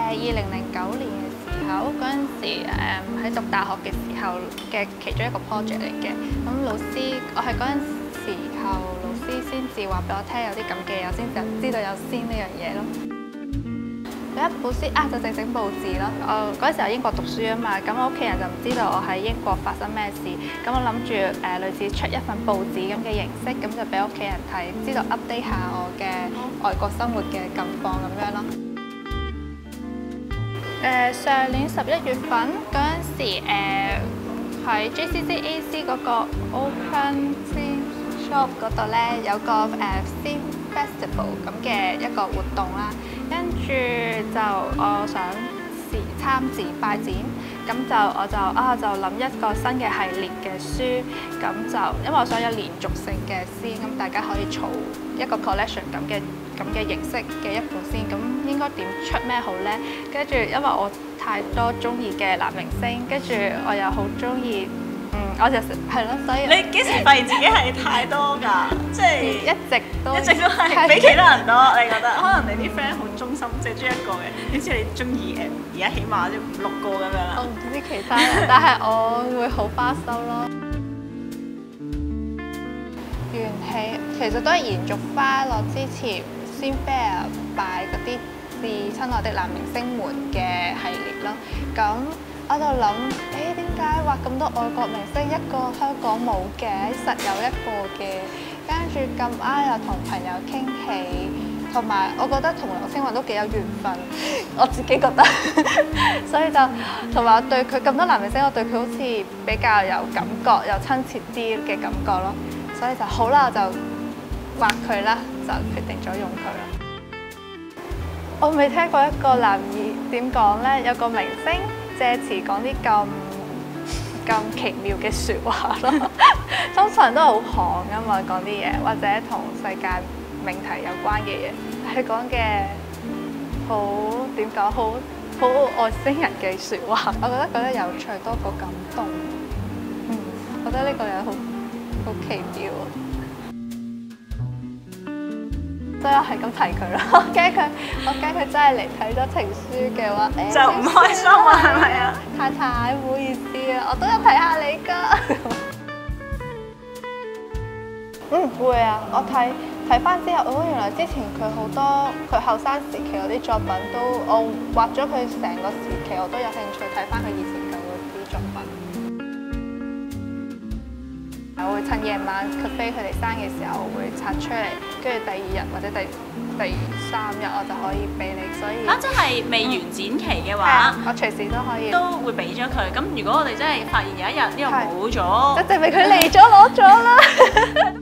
2009年嘅時候，嗰陣時喺讀大學嘅時候嘅其中一個 project 嚟嘅。咁老師，我係嗰陣時候老師先至話俾我聽有啲咁嘅嘢，我先就知道有先呢樣嘢咯。有一本書就整報紙咯。我嗰陣時喺英國讀書啊嘛，咁我屋企人就唔知道我喺英國發生咩事，咁我諗住類似出一份報紙咁嘅形式，咁就俾屋企人睇，知道 update 下我嘅外國生活嘅近況咁樣咯。上年11月份嗰陣時，喺 JCCAC 嗰個 Open Film Shop 嗰度咧有個Film Festival 咁嘅一個活動啦，跟住就我想參展拜展，咁我就諗一個新嘅系列嘅書，咁就因為我想有連續性嘅先，咁大家可以儲一個 collection 咁嘅形式嘅一本先，咁應該點出咩好呢？跟住因為我太多中意嘅男明星，跟住我又好中意，我就係咯，所以你幾時發現自己係太多㗎？即係一直都係比其他人多，你覺得？可能你啲 friend 好忠心，淨係中意一個嘅，點知你中意而家起碼都5、6個咁樣啦。 我唔知其他人，但係我會好花心咯。緣起其實都係延續翻我之前先 fair 擺嗰啲致親愛的男明星們嘅系列咯。咁我就諗，點解畫咁多外國明星，一個香港冇嘅，實有一個嘅。跟住咁啱又同朋友傾起，同埋我覺得同劉青雲都幾有緣分，我自己覺得，所以就同埋我對佢咁多男明星，我對佢好似比較有感覺，有親切啲嘅感覺咯。所以就好啦，我就畫佢啦，就決定咗用佢啦。我未聽過一個男兒點講呢？有個明星借詞講啲咁奇妙嘅説話咯。通常都係好行㗎嘛，講啲嘢或者同世界命題有關嘅嘢，佢講嘅好點講，好外星人嘅説話，我覺得有趣多過感動。覺得呢個人好奇妙，所以我係咁提佢咯。我驚佢真係嚟睇咗情書嘅話， 就唔開心啊，係咪啊？ 太太，唔好意思啊，我都有睇下你㗎。會啊，我睇翻之後，原來之前佢好多佢後生時期嗰啲作品我畫咗佢成個時期，我都有興趣睇翻佢以前舊嗰啲作品。我會趁夜晚佢飛佢哋生嘅時候會拆出嚟，跟住第2日或者第3日我就可以俾你，所以即係未完展期嘅話， 我隨時都可以都會俾咗佢。咁如果我哋真係發現有一日呢個冇咗， 就證明佢嚟咗攞咗啦。